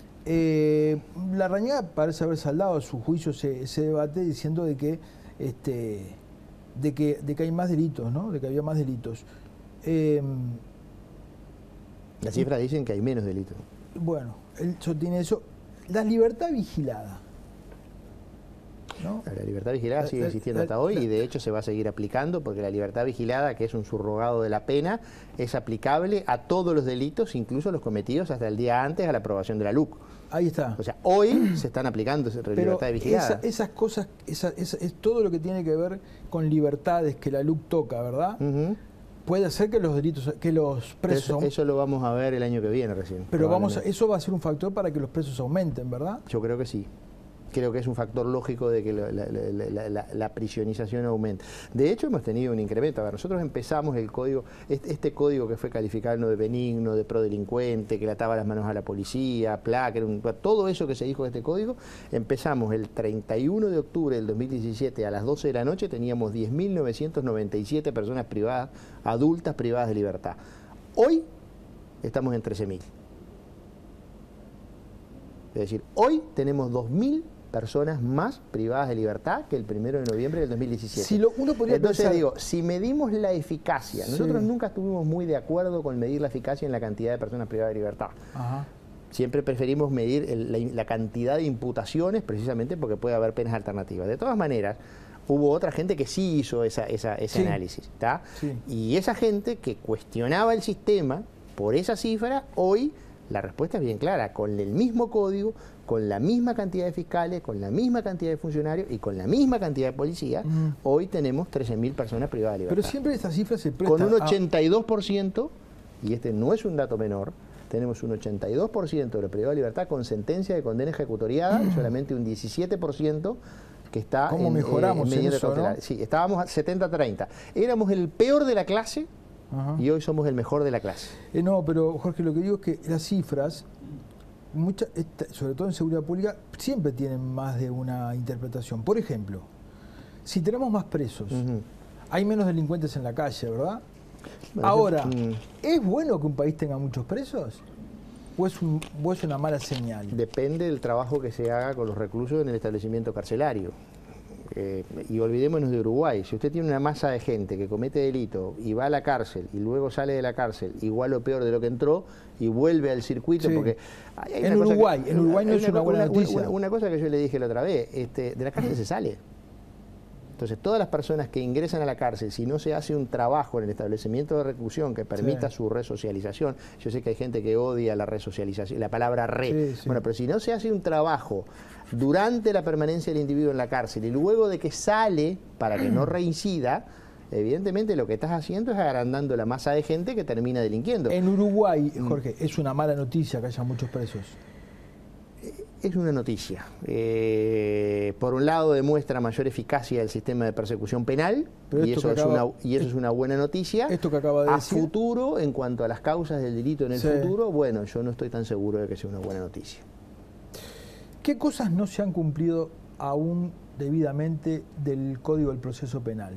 eh, la Rañaga parece haber saldado a su juicio ese, ese debate diciendo de que, este, de que, de que hay más delitos, ¿no? De que había más delitos. Eh, Las cifras dicen que hay menos delitos. Bueno, él sostiene eso. La libertad vigilada, ¿no? La libertad vigilada sigue existiendo la, hasta hoy la, y de hecho se va a seguir aplicando porque la libertad vigilada, que es un subrogado de la pena, es aplicable a todos los delitos, incluso los cometidos hasta el día antes a la aprobación de la L U C. Ahí está. O sea, hoy se están aplicando esa libertad vigilada. Esa, esas cosas, esa, esa, es todo lo que tiene que ver con libertades que la L U C toca, ¿verdad? Uh-huh. puede ser que los delitos, que los presos... Eso, eso lo vamos a ver el año que viene recién. Pero vamos a, eso va a ser un factor para que los precios aumenten, ¿verdad? Yo creo que sí. Creo que es un factor lógico de que la, la, la, la, la prisionización aumente. De hecho, hemos tenido un incremento. A ver, nosotros empezamos el código, este, este código que fue calificado de benigno, de prodelincuente, que le ataba las manos a la policía, placa, era un, todo eso que se dijo de este código, empezamos el treinta y uno de octubre del dos mil diecisiete a las doce de la noche, teníamos diez mil novecientas noventa y siete personas privadas, adultas privadas de libertad. Hoy estamos en trece mil. Es decir, hoy tenemos dos mil personas más privadas de libertad que el primero de noviembre del dos mil diecisiete. Si lo, uno podría Entonces pensar... digo, si medimos la eficacia, Sí. nosotros nunca estuvimos muy de acuerdo con medir la eficacia en la cantidad de personas privadas de libertad. Ajá. Siempre preferimos medir el, la, la cantidad de imputaciones precisamente porque puede haber penas alternativas. De todas maneras, hubo otra gente que sí hizo esa, esa, ese Sí. análisis, ¿tá? Sí. Y esa gente que cuestionaba el sistema por esa cifra, hoy la respuesta es bien clara, con el mismo código, con la misma cantidad de fiscales, con la misma cantidad de funcionarios y con la misma cantidad de policía, Mm. hoy tenemos trece mil personas privadas de libertad. Pero siempre esta cifra se presta Con un a- ochenta y dos por ciento, y este no es un dato menor, tenemos un ochenta y dos por ciento de los privados de libertad con sentencia de condena ejecutoriada y solamente un diecisiete por ciento que está ¿Cómo en, mejoramos eh, en medidas en eso, cautelares. no? Sí, estábamos a setenta a treinta. Éramos el peor de la clase Ajá. y hoy somos el mejor de la clase. Eh, no, pero Jorge, lo que digo es que las cifras, mucha, esta- sobre todo en seguridad pública, siempre tienen más de una interpretación. Por ejemplo, si tenemos más presos, Ujú. hay menos delincuentes en la calle, ¿verdad? Bueno, Ahora, mm. ¿es bueno que un país tenga muchos presos? ¿O es, un, o es una mala señal? Depende del trabajo que se haga con los reclusos en el establecimiento carcelario. Eh, y olvidémonos de Uruguay. Si usted tiene una masa de gente que comete delito y va a la cárcel y luego sale de la cárcel igual o peor de lo que entró y vuelve al circuito, Sí. porque hay, hay En una cosa Uruguay, que- en Uruguay no hay es una buena noticia. Una, una cosa que yo le dije la otra vez, este, de la cárcel se sale. Entonces, todas las personas que ingresan a la cárcel, si no se hace un trabajo en el establecimiento de reclusión que permita Sí. su resocialización, yo sé que hay gente que odia la resocialización, la palabra re, Sí, sí. bueno, pero si no se hace un trabajo durante la permanencia del individuo en la cárcel y luego de que sale para que no reincida, evidentemente lo que estás haciendo es agrandando la masa de gente que termina delinquiendo. En Uruguay, Mm. Jorge, es una mala noticia que haya muchos presos. Es una noticia. Eh, por un lado demuestra mayor eficacia del sistema de persecución penal Pero y esto eso, que es acaba- una, y eso es una buena noticia. Esto que acaba de a decir. futuro, en cuanto a las causas del delito en el Sí. futuro, bueno, yo no estoy tan seguro de que sea una buena noticia. ¿Qué cosas no se han cumplido aún debidamente del Código del Proceso Penal?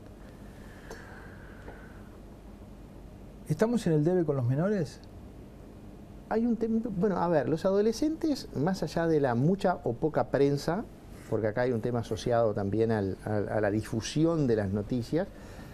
¿Estamos en el debe con los menores? Hay un tema, bueno, a ver, los adolescentes, más allá de la mucha o poca prensa, porque acá hay un tema asociado también al- al- a la difusión de las noticias,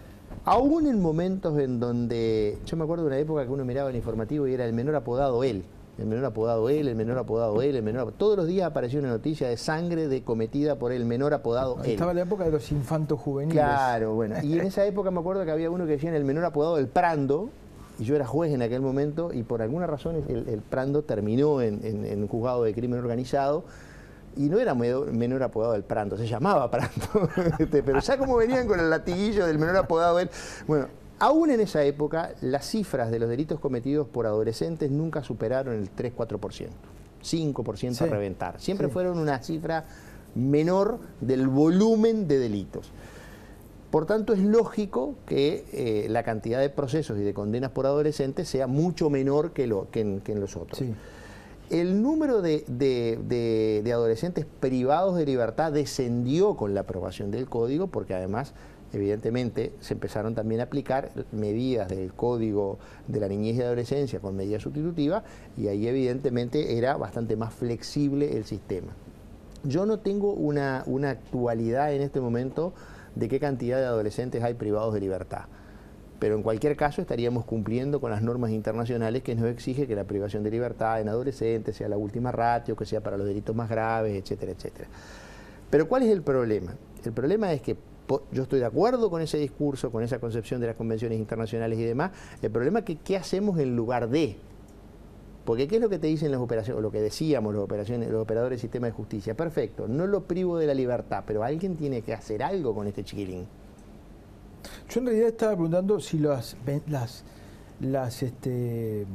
aún en momentos en donde, yo me acuerdo de una época que uno miraba el informativo y era el menor apodado él, el menor apodado él, el menor apodado él, el menor, todos los días aparecía una noticia de sangre de cometida por el menor apodado él. Estaba la época de los infantos juveniles. Claro, bueno. Y en esa época me acuerdo que había uno que decían el menor apodado del Prando, y yo era juez en aquel momento, y por alguna razón el, el Prando terminó en, en, en un juzgado de crimen organizado, y no era menor, menor apodado del Prando, se llamaba Prando, Este, pero ya como venían con el latiguillo del menor apodado él. Bueno, aún en esa época, las cifras de los delitos cometidos por adolescentes nunca superaron el tres cuatro por ciento, cinco por ciento a Sí. reventar. Siempre Sí. fueron una cifra menor del volumen de delitos. Por tanto, es lógico que eh, la cantidad de procesos y de condenas por adolescentes sea mucho menor que, lo, que, en, que en los otros. Sí. El número de, de- de- de adolescentes privados de libertad descendió con la aprobación del código, porque además, evidentemente, se empezaron también a aplicar medidas del código de la niñez y adolescencia con medidas sustitutivas, y ahí evidentemente era bastante más flexible el sistema. Yo no tengo una, una actualidad en este momento de qué cantidad de adolescentes hay privados de libertad. Pero en cualquier caso estaríamos cumpliendo con las normas internacionales que nos exige que la privación de libertad en adolescentes sea la última ratio, que sea para los delitos más graves, etcétera, etcétera. Pero ¿cuál es el problema? El problema es que po- yo estoy de acuerdo con ese discurso, con esa concepción de las convenciones internacionales y demás. El problema es que ¿qué hacemos en lugar de? Porque ¿qué es lo que te dicen las operaciones, o lo que decíamos los, operaciones, los operadores del sistema de justicia? Perfecto, no lo privo de la libertad, pero alguien tiene que hacer algo con este chiquilín. Yo en realidad estaba preguntando si las, las, las este,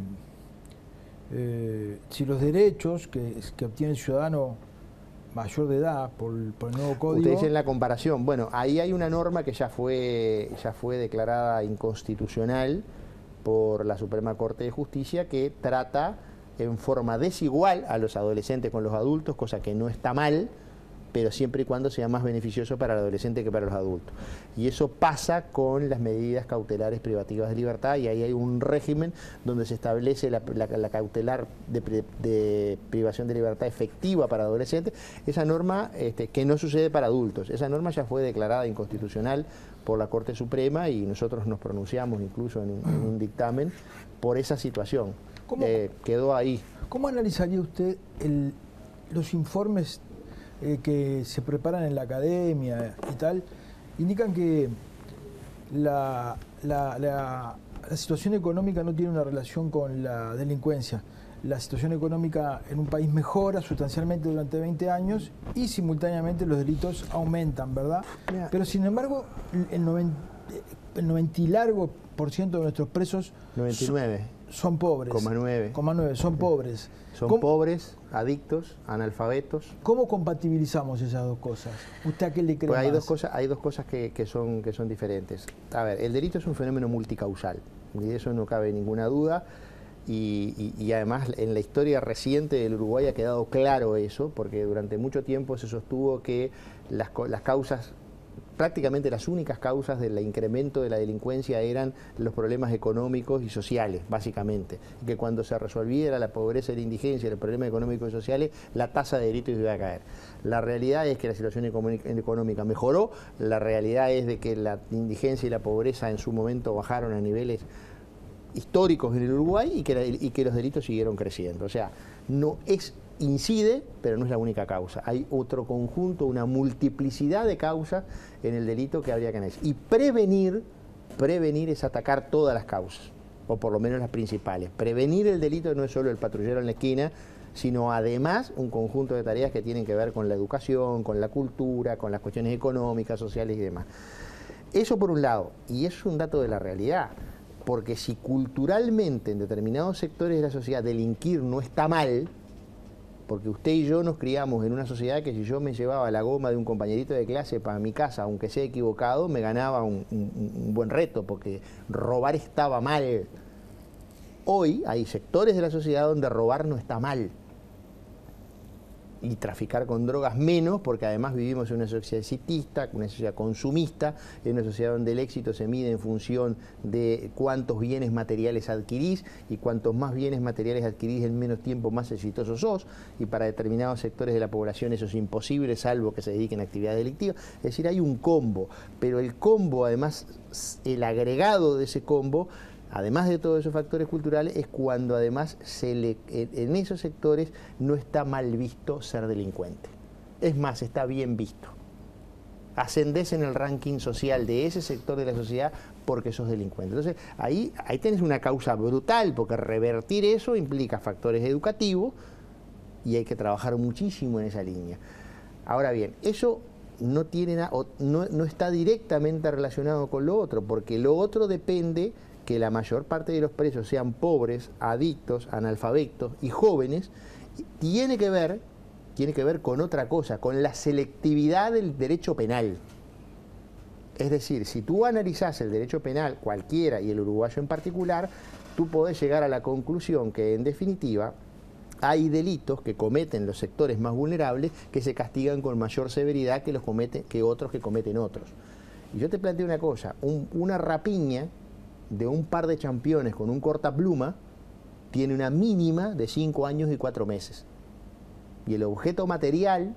eh, si los derechos que, que obtiene el ciudadano mayor de edad por, por el nuevo código... Ustedes dicen la comparación. Bueno, ahí hay una norma que ya fue, ya fue declarada inconstitucional por la Suprema Corte de Justicia, que trata en forma desigual a los adolescentes con los adultos, cosa que no está mal, pero siempre y cuando sea más beneficioso para el adolescente que para los adultos. Y eso pasa con las medidas cautelares privativas de libertad, y ahí hay un régimen donde se establece la, la, la cautelar de, de privación de libertad efectiva para adolescentes. Esa norma, este, que no sucede para adultos, esa norma ya fue declarada inconstitucional por la Corte Suprema, y nosotros nos pronunciamos incluso en un, en un dictamen por esa situación. ¿Cómo, eh, quedó ahí. ¿Cómo analizaría usted el, los informes eh, que se preparan en la academia y tal? Indican que la, la, la, la situación económica no tiene una relación con la delincuencia. La situación económica en un país mejora sustancialmente durante veinte años y simultáneamente los delitos aumentan, ¿verdad? Yeah. Pero sin embargo, el noventa, el noventa y largo por ciento de nuestros presos noventa y nueve. Son, son pobres. Coma nueve. Coma nueve, son pobres. Son ¿Cómo, pobres, adictos, analfabetos. ¿Cómo compatibilizamos esas dos cosas? ¿Usted a qué le cree pues hay más? dos cosas, hay dos cosas que, que, son, que son diferentes. A ver, el delito es un fenómeno multicausal, y de eso no cabe ninguna duda. Y, y, y además en la historia reciente del Uruguay ha quedado claro eso, porque durante mucho tiempo se sostuvo que las, las causas, prácticamente las únicas causas del incremento de la delincuencia eran los problemas económicos y sociales, básicamente. Y que cuando se resolviera la pobreza y la indigencia, los problemas económicos y sociales, la tasa de delitos iba a caer. La realidad es que la situación económica mejoró, la realidad es de que la indigencia y la pobreza en su momento bajaron a niveles históricos en el Uruguay, y que, la, y que los delitos siguieron creciendo. O sea, no es, incide, pero no es la única causa. Hay otro conjunto, una multiplicidad de causas en el delito que habría que analizar. Y prevenir, prevenir es atacar todas las causas, o por lo menos las principales. Prevenir el delito no es solo el patrullero en la esquina, sino además un conjunto de tareas que tienen que ver con la educación, con la cultura, con las cuestiones económicas, sociales y demás. Eso por un lado, y eso es un dato de la realidad. Porque si culturalmente en determinados sectores de la sociedad delinquir no está mal, porque usted y yo nos criamos en una sociedad que si yo me llevaba la goma de un compañerito de clase para mi casa, aunque sea equivocado, me ganaba un, un, un buen reto, porque robar estaba mal. Hoy hay sectores de la sociedad donde robar no está mal. Y traficar con drogas menos, porque además vivimos en una sociedad exitista, una sociedad consumista, en una sociedad donde el éxito se mide en función de cuántos bienes materiales adquirís, y cuantos más bienes materiales adquirís en menos tiempo, más exitoso sos, y para determinados sectores de la población eso es imposible, salvo que se dediquen a actividades delictivas. Es decir, hay un combo, pero el combo, además, el agregado de ese combo, además de todos esos factores culturales, es cuando además se le, en esos sectores no está mal visto ser delincuente. Es más, está bien visto. Ascendés en el ranking social de ese sector de la sociedad porque sos delincuente. Entonces, ahí, ahí tenés una causa brutal, porque revertir eso implica factores educativos, y hay que trabajar muchísimo en esa línea. Ahora bien, eso no, tiene na, no, no está directamente relacionado con lo otro, porque lo otro depende que la mayor parte de los presos sean pobres, adictos, analfabetos y jóvenes, tiene que ver, tiene que ver con otra cosa, con la selectividad del derecho penal. Es decir, si tú analizás el derecho penal, cualquiera, y el uruguayo en particular, tú podés llegar a la conclusión que, en definitiva, hay delitos que cometen los sectores más vulnerables que se castigan con mayor severidad que, los cometen, que otros que cometen otros. Y yo te planteo una cosa, un, una rapiña de un par de championes con un cortapluma tiene una mínima de cinco años y cuatro meses. Y el objeto material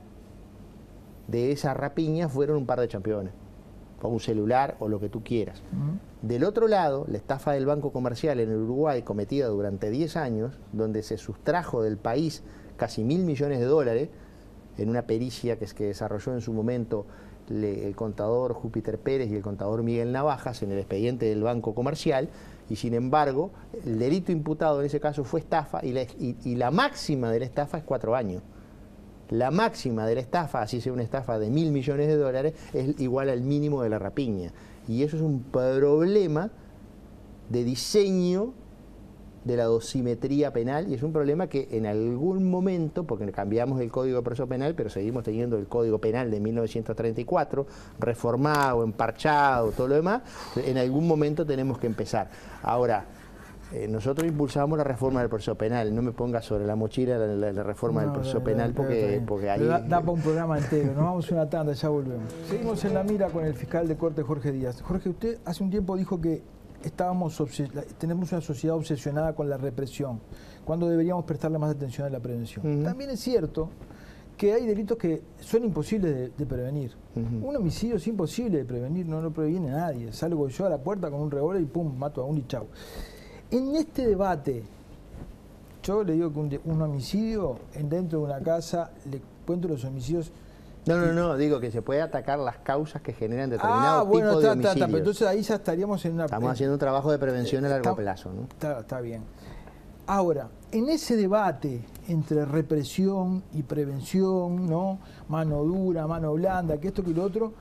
de esa rapiña fueron un par de championes, o un celular, o lo que tú quieras. Uh-huh. Del otro lado, la estafa del Banco Comercial en el Uruguay, cometida durante diez años, donde se sustrajo del país casi mil millones de dólares, en una pericia que, es que desarrolló en su momento Le, el contador Júpiter Pérez y el contador Miguel Navajas en el expediente del Banco Comercial, y sin embargo el delito imputado en ese caso fue estafa, y la, y, y la máxima de la estafa es cuatro años. La máxima de la estafa, así sea una estafa de mil millones de dólares, es igual al mínimo de la rapiña. Y eso es un problema de diseño de la dosimetría penal, y es un problema que en algún momento, porque cambiamos el Código de Proceso Penal, pero seguimos teniendo el Código Penal de mil novecientos treinta y cuatro, reformado, emparchado, todo lo demás, en algún momento tenemos que empezar. Ahora, eh, nosotros impulsamos la reforma del proceso penal, no me pongas sobre la mochila la, la, la reforma no, del proceso la, penal, la, porque, porque ahí... Da, da para un programa entero, nos vamos a una tanda, ya volvemos. Seguimos en la mira con el fiscal de corte Jorge Díaz. Jorge, usted hace un tiempo dijo que estábamos tenemos una sociedad obsesionada con la represión, cuando deberíamos prestarle más atención a la prevención. Uh-huh. También es cierto que hay delitos que son imposibles de, de prevenir. Uh-huh. Un homicidio es imposible de prevenir, no lo previene nadie. Salgo yo a la puerta con un revólver y pum, mato a un y chau. En este debate, yo le digo que un, un homicidio en dentro de una casa, le cuento los homicidios. No, no, no, digo que se puede atacar las causas que generan determinado ah, bueno, tipo está, de homicidios. Está, pero entonces ahí ya estaríamos en una... Estamos haciendo un trabajo de prevención eh, a largo está, plazo, ¿no? Está, está bien. Ahora, en ese debate entre represión y prevención, ¿no? Mano dura, mano blanda, que esto que lo otro,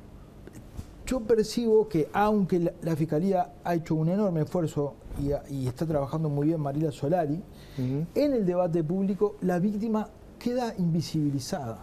yo percibo que aunque la, la Fiscalía ha hecho un enorme esfuerzo y, y está trabajando muy bien Mariela Solari, uh-huh. en el debate público la víctima queda invisibilizada.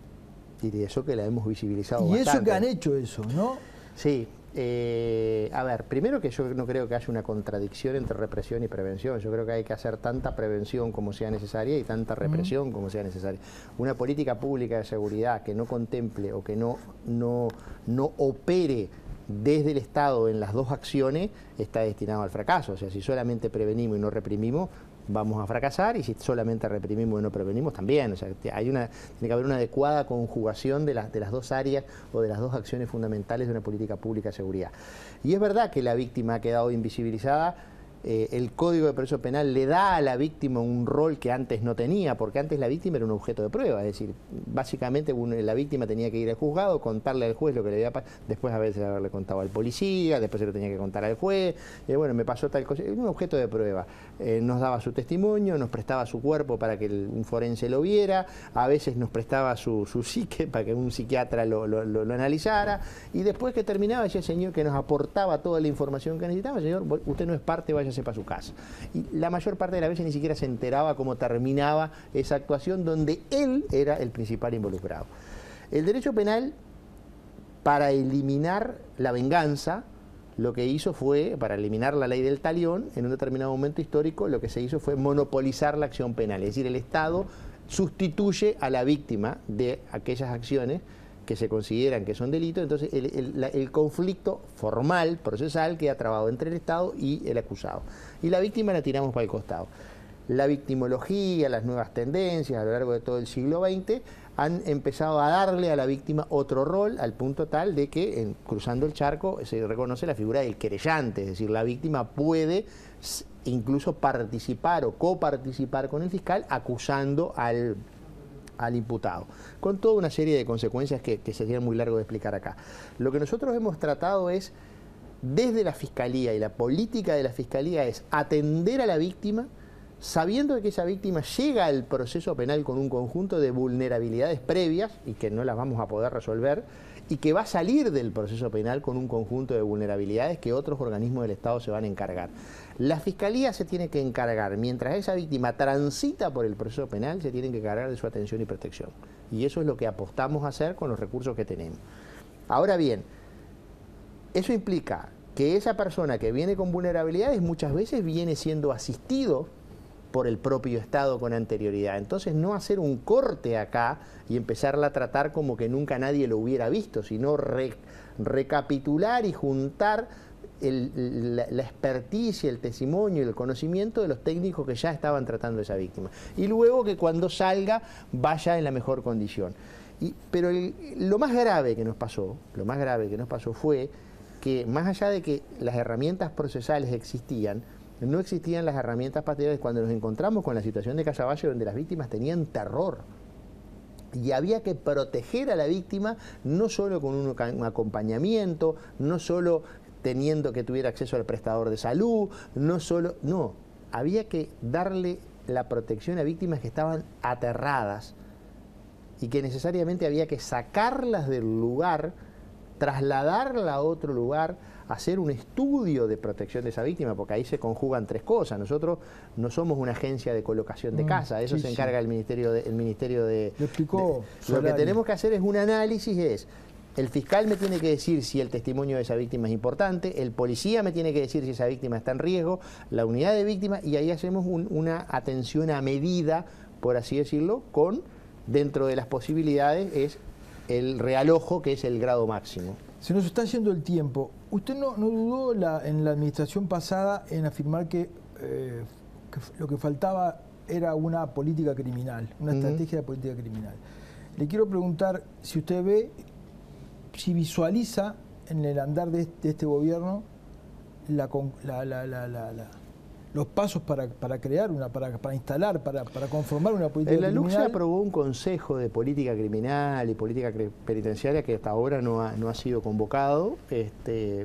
Y de eso que la hemos visibilizado y bastante. eso que han hecho eso, ¿no? Sí. Eh, a ver, primero que yo no creo que haya una contradicción entre represión y prevención. Yo creo que hay que hacer tanta prevención como sea necesaria y tanta represión uh-huh. como sea necesaria. Una política pública de seguridad que no contemple o que no, no, no opere desde el Estado en las dos acciones está destinado al fracaso. O sea, si solamente prevenimos y no reprimimos, vamos a fracasar, y si solamente reprimimos y no prevenimos, también. O sea, hay una, tiene que haber una adecuada conjugación de las, de las dos áreas o de las dos acciones fundamentales de una política pública de seguridad. Y es verdad que la víctima ha quedado invisibilizada. Eh, el Código de Proceso Penal le da a la víctima un rol que antes no tenía, porque antes la víctima era un objeto de prueba, es decir, básicamente la víctima tenía que ir al juzgado, contarle al juez lo que le había pasado, después a veces haberle contado al policía, después se lo tenía que contar al juez, y bueno, me pasó tal cosa, era un objeto de prueba. Eh, nos daba su testimonio, nos prestaba su cuerpo para que el, un forense lo viera, a veces nos prestaba su, su psique para que un psiquiatra lo, lo, lo, lo analizara, y después que terminaba ese señor que nos aportaba toda la información que necesitaba, señor, usted no es parte, vaya para su casa. Y la mayor parte de las veces ni siquiera se enteraba cómo terminaba esa actuación donde él era el principal involucrado. El derecho penal, para eliminar la venganza, lo que hizo fue, para eliminar la ley del talión, en un determinado momento histórico, lo que se hizo fue monopolizar la acción penal. Es decir, el Estado sustituye a la víctima de aquellas acciones que se consideran que son delitos, entonces el, el, la, el conflicto formal, procesal, queda trabado entre el Estado y el acusado. Y la víctima la tiramos para el costado. La victimología, las nuevas tendencias a lo largo de todo el siglo veinte han empezado a darle a la víctima otro rol, al punto tal de que, en, cruzando el charco, se reconoce la figura del querellante, es decir, la víctima puede incluso participar o coparticipar con el fiscal acusando al al imputado, con toda una serie de consecuencias que, que sería muy largo de explicar acá. Lo que nosotros hemos tratado es, desde la Fiscalía, y la política de la Fiscalía es atender a la víctima, sabiendo que esa víctima llega al proceso penal con un conjunto de vulnerabilidades previas, y que no las vamos a poder resolver, y que va a salir del proceso penal con un conjunto de vulnerabilidades que otros organismos del Estado se van a encargar. La Fiscalía se tiene que encargar, mientras esa víctima transita por el proceso penal, se tiene que encargar de su atención y protección. Y eso es lo que apostamos a hacer con los recursos que tenemos. Ahora bien, eso implica que esa persona que viene con vulnerabilidades muchas veces viene siendo asistido por el propio Estado con anterioridad. Entonces, no hacer un corte acá y empezarla a tratar como que nunca nadie lo hubiera visto, sino re, recapitular y juntar el, la, la experticia, el testimonio y el conocimiento de los técnicos que ya estaban tratando a esa víctima. Y luego que cuando salga vaya en la mejor condición. Y, pero el, lo más grave que nos pasó, lo más grave que nos pasó fue que, más allá de que las herramientas procesales existían, no existían las herramientas materiales cuando nos encontramos con la situación de Casaballe, donde las víctimas tenían terror. Y había que proteger a la víctima no solo con un, un acompañamiento, no solo teniendo que tuviera acceso al prestador de salud, no solo... No, había que darle la protección a víctimas que estaban aterradas y que necesariamente había que sacarlas del lugar trasladarla a otro lugar, hacer un estudio de protección de esa víctima, porque ahí se conjugan tres cosas. Nosotros no somos una agencia de colocación de casa, eso sí, se sí. encarga el Ministerio de... El ministerio de, Lo explicó de lo que tenemos que hacer es un análisis, es... El fiscal me tiene que decir si el testimonio de esa víctima es importante, el policía me tiene que decir si esa víctima está en riesgo, la unidad de víctimas, y ahí hacemos un, una atención a medida, por así decirlo, con, dentro de las posibilidades, es el realojo, que es el grado máximo. Se nos está yendo el tiempo. ¿Usted no, no dudó la, en la administración pasada en afirmar que, eh, que lo que faltaba era una política criminal, una Uh-huh. estrategia de política criminal? Le quiero preguntar si usted ve, si visualiza en el andar de este, de este gobierno la, la, la, la, la, la, los pasos para, para crear una, para, para instalar, para, para conformar una política en la criminal. LUC se aprobó un consejo de política criminal y política penitenciaria que hasta ahora no ha, no ha sido convocado. Este,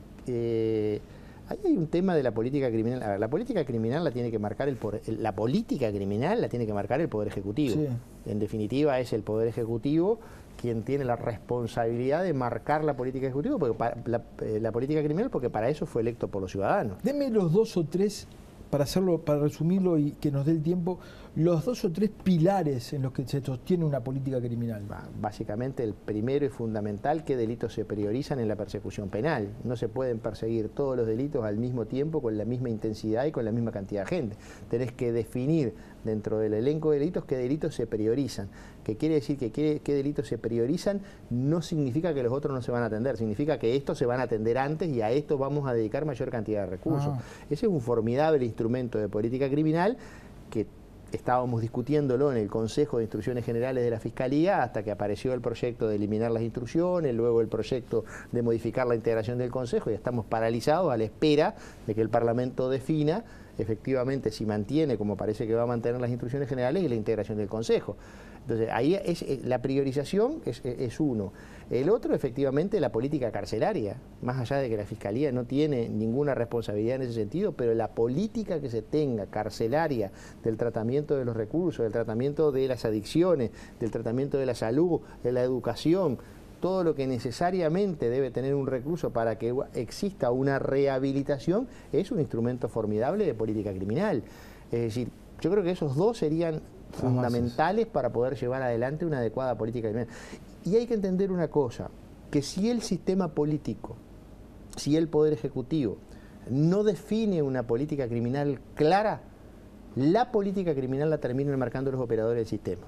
eh, ahí hay un tema de la política criminal. A ver, la política criminal la tiene que marcar el poder, la política criminal la tiene que marcar el Poder Ejecutivo. Sí. En definitiva, es el Poder Ejecutivo quien tiene la responsabilidad de marcar la política ejecutiva, porque para, la, eh, la política criminal, porque para eso fue electo por los ciudadanos. Deme los dos o tres, para hacerlo, para resumirlo y que nos dé el tiempo, los dos o tres pilares en los que se sostiene una política criminal. Básicamente el primero y fundamental, qué delitos se priorizan en la persecución penal. No se pueden perseguir todos los delitos al mismo tiempo, con la misma intensidad y con la misma cantidad de gente. Tenés que definir dentro del elenco de delitos qué delitos se priorizan. ¿Qué quiere decir que qué, qué delitos se priorizan? No significa que los otros no se van a atender, significa que estos se van a atender antes y a estos vamos a dedicar mayor cantidad de recursos. Ah. Ese es un formidable instrumento de política criminal que estábamos discutiéndolo en el Consejo de Instrucciones Generales de la Fiscalía hasta que apareció el proyecto de eliminar las instrucciones, luego el proyecto de modificar la integración del Consejo, y estamos paralizados a la espera de que el Parlamento defina efectivamente si mantiene, como parece que va a mantener, las instrucciones generales y la integración del Consejo. Entonces, ahí es, la priorización es, es uno. El otro, efectivamente, la política carcelaria, más allá de que la Fiscalía no tiene ninguna responsabilidad en ese sentido, pero la política que se tenga carcelaria del tratamiento de los recursos, del tratamiento de las adicciones, del tratamiento de la salud, de la educación, todo lo que necesariamente debe tener un recurso para que exista una rehabilitación, es un instrumento formidable de política criminal. Es decir, yo creo que esos dos serían fundamentales para poder llevar adelante una adecuada política criminal. Y hay que entender una cosa, que si el sistema político, si el Poder Ejecutivo no define una política criminal clara, la política criminal la terminan marcando los operadores del sistema.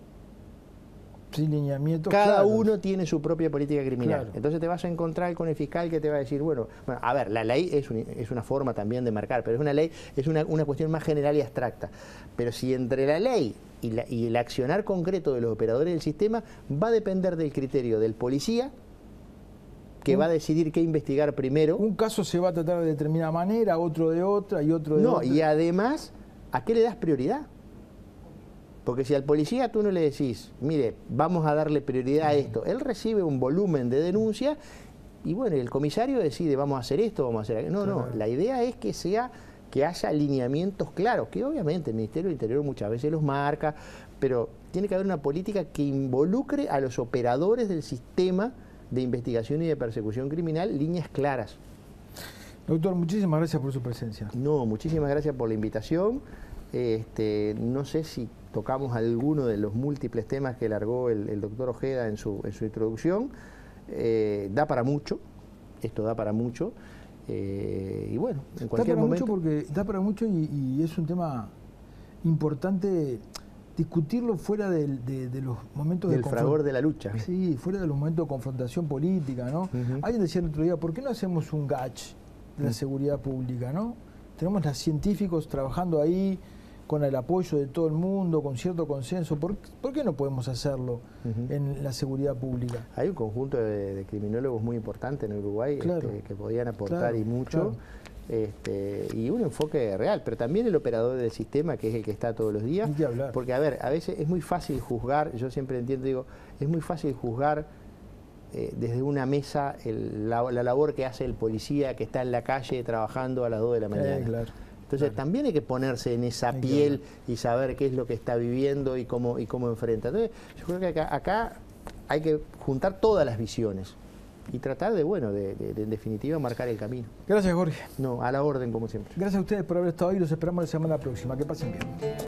Sin lineamiento. Cada claros. uno tiene su propia política criminal. Claro. Entonces te vas a encontrar con el fiscal que te va a decir, bueno, bueno a ver, la ley es, un, es una forma también de marcar, pero es una ley, es una, una cuestión más general y abstracta. Pero si entre la ley y, la, y el accionar concreto de los operadores del sistema va a depender del criterio del policía, que un, va a decidir qué investigar primero. Un caso se va a tratar de determinada manera, otro de otra y otro de no, otra. No, y además, ¿a qué le das prioridad? Porque si al policía tú no le decís, mire, vamos a darle prioridad a esto, él recibe un volumen de denuncia y bueno, el comisario decide, vamos a hacer esto, vamos a hacer aquello. No, no, la idea es que sea, que haya alineamientos claros, que obviamente el Ministerio del Interior muchas veces los marca, pero tiene que haber una política que involucre a los operadores del sistema de investigación y de persecución criminal, líneas claras. Doctor, muchísimas gracias por su presencia. No, muchísimas gracias por la invitación. Este, no sé si tocamos alguno de los múltiples temas que largó el, el doctor Ojeda en su, en su introducción. Eh, da para mucho, esto da para mucho. Eh, y bueno, en cualquier da para momento... mucho porque da para mucho y, y es un tema importante discutirlo fuera de, de, de los momentos del de fragor de la lucha. Sí, fuera de los momentos de confrontación política, ¿no? Uh-huh. Alguien decía el otro día, ¿por qué no hacemos un GACH de la uh-huh. seguridad pública, no? Tenemos a científicos trabajando ahí con el apoyo de todo el mundo, con cierto consenso. ¿Por, por qué no podemos hacerlo uh-huh. en la seguridad pública? Hay un conjunto de, de criminólogos muy importante en Uruguay claro. este, que podían aportar claro, y mucho. Claro. Este, y un enfoque real, pero también el operador del sistema, que es el que está todos los días. Porque, a ver, a veces es muy fácil juzgar, yo siempre entiendo, digo, es muy fácil juzgar eh, desde una mesa el, la, la labor que hace el policía que está en la calle trabajando a las dos de la mañana. Eh, claro. Entonces claro. también hay que ponerse en esa piel claro. y saber qué es lo que está viviendo y cómo, y cómo enfrenta. Entonces yo creo que acá, acá hay que juntar todas las visiones. y tratar de, bueno, de, de, de en definitiva marcar el camino. Gracias, Jorge. No, a la orden como siempre. Gracias a ustedes por haber estado ahí. Los esperamos la semana próxima. Que pasen bien.